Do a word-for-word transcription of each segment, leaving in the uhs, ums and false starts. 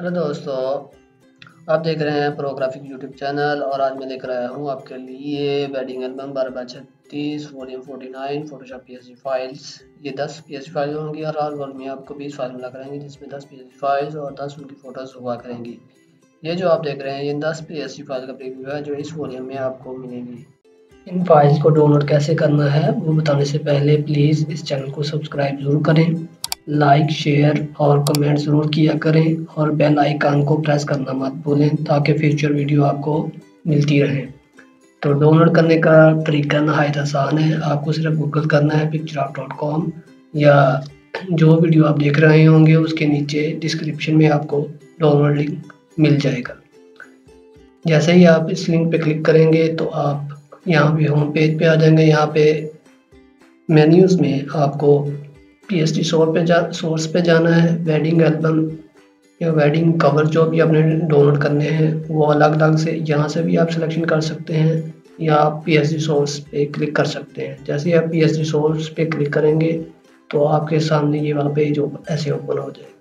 Hello दोस्तों, आप देख रहे हैं प्रोग्राफिक यूट्यूब चैनल और आज मैं लेकर आया हूँ आपके लिए वेडिंग एल्बम बारह बाय छत्तीस वॉल्यूम उनचास फोटोशॉप पीएसडी फाइल्स। ये दस पीएसडी फाइल होंगी और हर वॉल्यूम में आपको बीस फाइल मिला करेंगे, जिसमें दस पीएसडी फाइल्स और दस उनकी फ़ोटोज़ हुआ करेंगी। ये जो आप देख रहे हैं ये दस पीएसडी फाइल का प्रीव्यू है जो इस वॉल्यूम में आपको मिलेगी। इन फाइल्स को डाउनलोड कैसे करना है वो बताने से पहले प्लीज़ इस चैनल को सब्सक्राइब ज़रूर करें, लाइक शेयर और कमेंट ज़रूर किया करें और बेल आइकन को प्रेस करना मत भूलें ताकि फ्यूचर वीडियो आपको मिलती रहे। तो डाउनलोड करने का तरीका नहायत आसान है। आपको सिर्फ गूगल करना है पिक्चरआर्ट डॉट कॉम या जो वीडियो आप देख रहे होंगे उसके नीचे डिस्क्रिप्शन में आपको डाउनलोड लिंक मिल जाएगा। जैसे ही आप इस लिंक पे क्लिक करेंगे तो आप यहाँ पे होम पेज पे आ जाएंगे। यहाँ पे मेन्यूज़ में आपको पीएसडी सोर्स पे जा सोर्स पे जाना है। वेडिंग एल्बम या वेडिंग कवर जो भी आपने डाउनलोड करने हैं वो अलग अलग से यहाँ से भी आप सिलेक्शन कर सकते हैं या आप पीएसडी सोर्स पे क्लिक कर सकते हैं। जैसे ही आप पीएसडी सोर्स पे क्लिक करेंगे तो आपके सामने ये वहाँ पेज ऐसे ओपन हो जाएगा।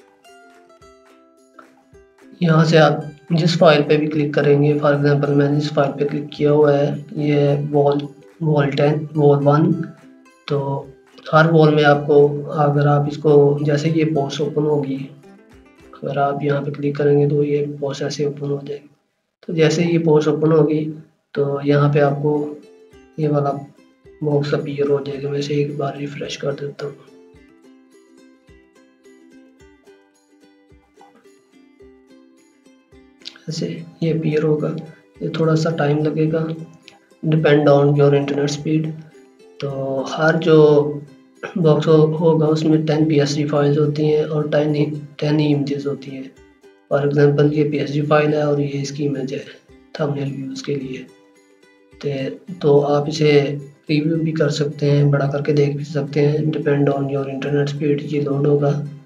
यहाँ से आप जिस फाइल पे भी क्लिक करेंगे, फॉर एग्जांपल मैंने इस फाइल पे क्लिक किया हुआ है, ये wall wall ten wall one. तो हर वॉल में आपको अगर आप इसको जैसे ये पोस्ट ओपन होगी, अगर आप यहाँ पे क्लिक करेंगे तो ये पोस्ट ऐसे ओपन हो जाएगी। तो जैसे ये पोस्ट ओपन होगी तो यहाँ पे आपको ये वाला बॉक्स अपीयर हो जाएगा। मैं इसे एक बार रिफ्रेश कर देता हूँ। ऐसे ये अपीयर होगा, ये थोड़ा सा टाइम लगेगा, depend on your internet speed. तो हर जो बॉक्स होगा उसमें टेन पीएसडी फाइल्स होती हैं और टेन टेन इमेजेस होती हैं। फॉर एग्जांपल ये पीएसडी फाइल है और ये इसकी इमेज है थंबनेल व्यूज़ के लिए। ते तो आप इसे रिव्यू भी कर सकते हैं, बड़ा करके देख भी सकते हैं, depend on your internet speed ये लोड होगा।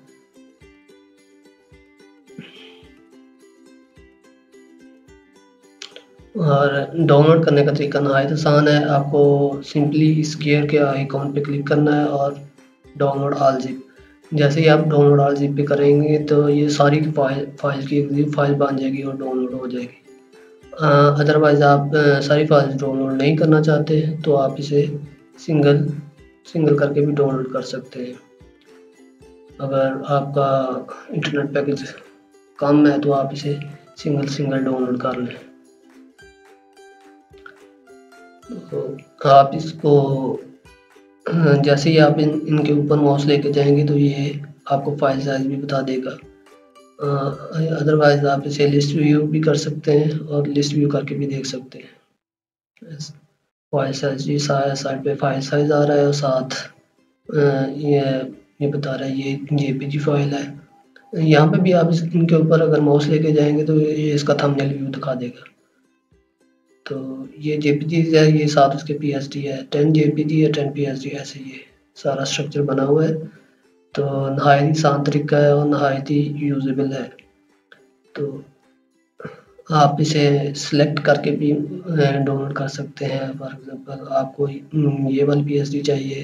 और डाउनलोड करने का तरीका नहायत आसान है। आपको सिंपली इस गियर के आइकॉन पे क्लिक करना है और डाउनलोड ऑल जिप। जैसे ही आप डाउनलोड ऑल जिप पे करेंगे तो ये सारी की फाइल फाइल की एक फाइल बन जाएगी और डाउनलोड हो जाएगी। अदरवाइज़ आप आ, सारी फाइल डाउनलोड नहीं करना चाहते तो आप इसे सिंगल सिंगल करके भी डाउनलोड कर सकते हैं। अगर आपका इंटरनेट पैकेज कम है तो आप इसे सिंगल सिंगल डाउनलोड कर लें। तो आप इसको जैसे ही आप इन इनके ऊपर माउस लेके जाएंगे तो ये आपको फाइल साइज भी बता देगा। अदरवाइज आप इसे लिस्ट व्यू भी कर सकते हैं और लिस्ट व्यू करके भी देख सकते हैं। फाइल साइज ये साइड पे फाइल साइज आ रहा है और साथ आ, ये ये बता रहा है ये जेपीजी फाइल है। यहाँ पे भी आप इस इनके ऊपर अगर माउस लेके जाएंगे तो ये इसका थंबनेल व्यू दिखा देगा। तो ये जेपीजी है, ये साथ उसके पीएसडी है, टेन जेपीजी है, टेन पीएसडी, ऐसे ये सारा स्ट्रक्चर बना हुआ है। तो नहायत ही आसान तरीका है और नहायत ही यूजेबल है। तो आप इसे सिलेक्ट करके भी डाउनलोड कर सकते हैं। फॉर एग्जांपल आपको ये वाली पीएसडी चाहिए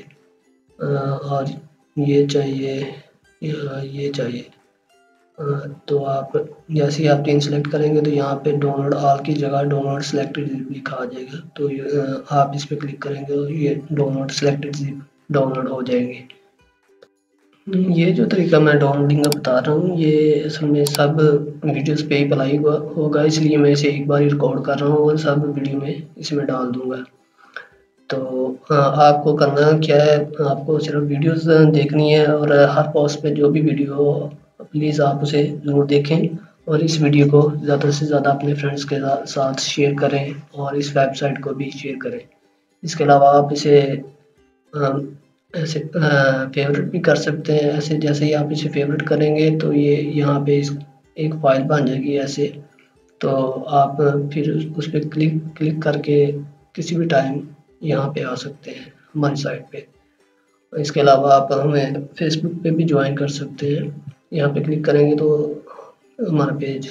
और ये चाहिए ये चाहिए, तो आप जैसे ही आप तीन सेलेक्ट करेंगे तो यहाँ पे डाउनलोड ऑल की जगह डाउनलोड सेलेक्टेड जिप लिखा आ जाएगा। तो आप इस पर क्लिक करेंगे और ये डाउनलोड सेलेक्टेड जिप डाउनलोड हो जाएंगे। ये जो तरीका मैं डाउनलोडिंग का बता रहा हूँ ये असल में सब वीडियोस पे ही अप्लाई होगा, इसलिए मैं इसे एक बार रिकॉर्ड कर रहा हूँ और सब वीडियो में इसमें डाल दूँगा। तो आपको करना क्या है, आपको सिर्फ वीडियोस देखनी है और हर पोस्ट पे जो भी वीडियो हो प्लीज़ आप उसे ज़रूर देखें और इस वीडियो को ज़्यादा से ज़्यादा अपने फ्रेंड्स के साथ शेयर करें और इस वेबसाइट को भी शेयर करें। इसके अलावा आप इसे ऐसे फेवरेट भी कर सकते हैं। ऐसे जैसे ही आप इसे फेवरेट करेंगे तो ये यहाँ पे इस एक फाइल बन जाएगी ऐसे। तो आप फिर उस पर क्लिक क्लिक करके किसी भी टाइम यहाँ पे आ सकते हैं हमारी साइट पे। इसके अलावा आप हमें फेसबुक पे भी ज्वाइन कर सकते हैं। यहाँ पे क्लिक करेंगे तो हमारा पेज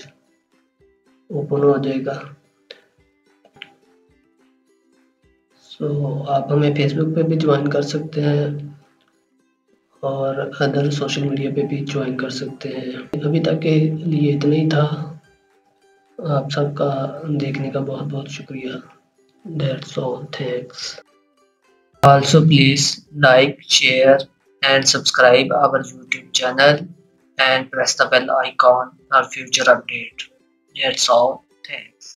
ओपन हो जाएगा। सो so, आप हमें फेसबुक पे भी ज्वाइन कर सकते हैं और अदर सोशल मीडिया पे भी ज्वाइन कर सकते हैं। अभी तक के लिए इतना ही था। आप सबका देखने का बहुत बहुत शुक्रिया। That's all, thanks. Also please like, share and subscribe our YouTube channel and press the bell icon for future update. That's all. Thanks.